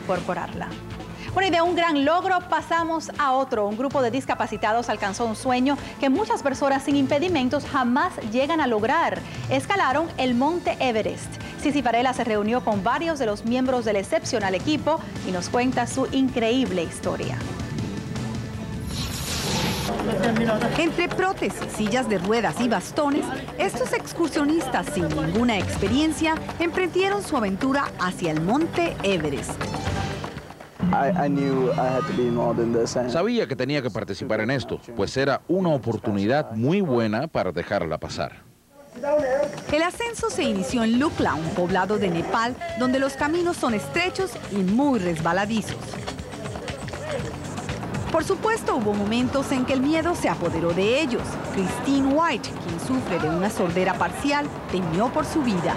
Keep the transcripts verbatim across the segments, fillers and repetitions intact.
incorporarla. Bueno, y de un gran logro pasamos a otro. Un grupo de discapacitados alcanzó un sueño que muchas personas sin impedimentos jamás llegan a lograr. Escalaron el Monte Everest. Sisi Varela se reunió con varios de los miembros del excepcional equipo y nos cuenta su increíble historia. Entre prótesis, sillas de ruedas y bastones, estos excursionistas sin ninguna experiencia emprendieron su aventura hacia el Monte Everest. Sabía que tenía que participar en esto, pues era una oportunidad muy buena para dejarla pasar. El ascenso se inició en Lukla, un poblado de Nepal, donde los caminos son estrechos y muy resbaladizos. Por supuesto, hubo momentos en que el miedo se apoderó de ellos. Christine White, quien sufre de una sordera parcial, temió por su vida.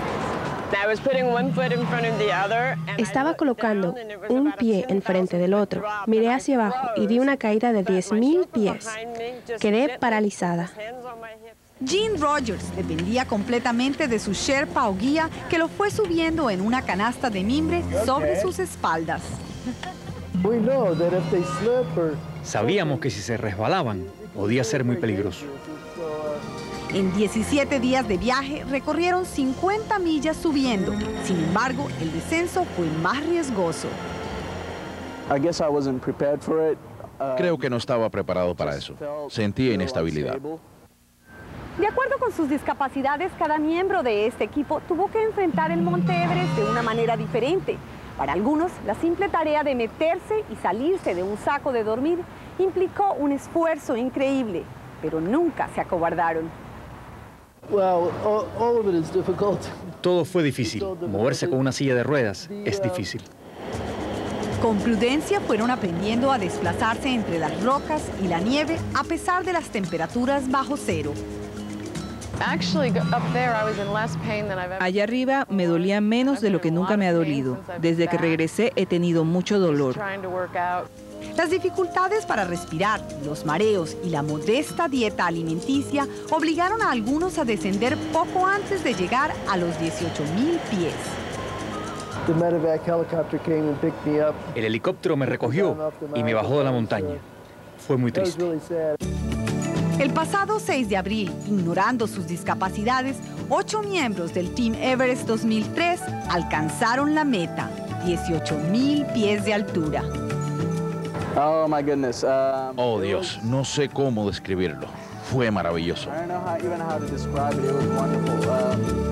Estaba colocando un pie enfrente del otro. Miré hacia abajo y vi una caída de diez mil pies. Quedé paralizada. Jean Rogers dependía completamente de su Sherpa o guía, que lo fue subiendo en una canasta de mimbre sobre sus espaldas. Sabíamos que si se resbalaban, podía ser muy peligroso. En diecisiete días de viaje recorrieron cincuenta millas subiendo. Sin embargo, el descenso fue más riesgoso. Creo que no estaba preparado para eso. Sentía inestabilidad. De acuerdo con sus discapacidades, cada miembro de este equipo tuvo que enfrentar el Monte Everest de una manera diferente. Para algunos, la simple tarea de meterse y salirse de un saco de dormir implicó un esfuerzo increíble, pero nunca se acobardaron. Todo fue difícil. Moverse con una silla de ruedas es difícil. Con prudencia fueron aprendiendo a desplazarse entre las rocas y la nieve a pesar de las temperaturas bajo cero. Allá arriba me dolía menos de lo que nunca me ha dolido. Desde que regresé he tenido mucho dolor. Las dificultades para respirar, los mareos y la modesta dieta alimenticia obligaron a algunos a descender poco antes de llegar a los dieciocho mil pies. El helicóptero me recogió y me bajó de la montaña. Fue muy triste. El pasado seis de abril, ignorando sus discapacidades, ocho miembros del Team Everest dos mil tres alcanzaron la meta, dieciocho mil pies de altura. Oh, my goodness. Um, oh, Dios, no sé cómo describirlo. Fue maravilloso.